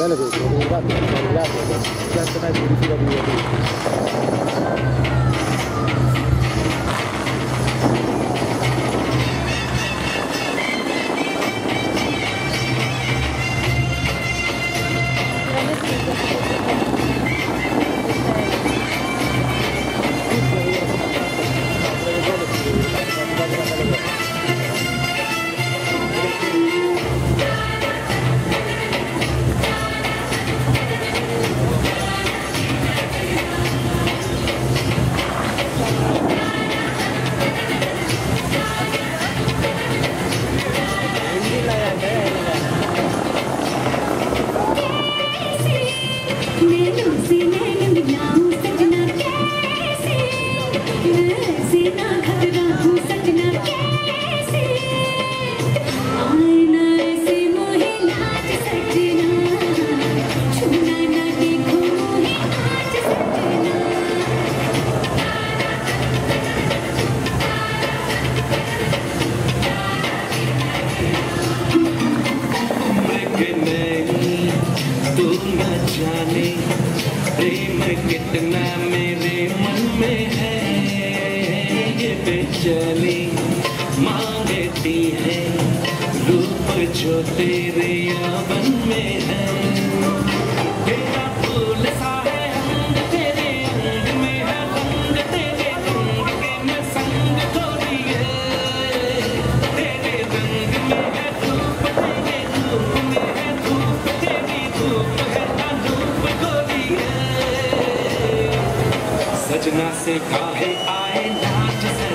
belle queste, le guardate, gente mezzo di fila di प्रेम कितना मेरे मन में है, ये बेचैनी मांगती है रूप जो तेरे यावन में है। तेरा फूल सा है अंग, तेरे अंग में है रंग, तेरे रंग के मैं संग खोलिए। तेरे रंग में है धूप, तेरे धूप में है धूप, तेरी धूप है अनूप खोलिए। सजना से काहे आए नाच से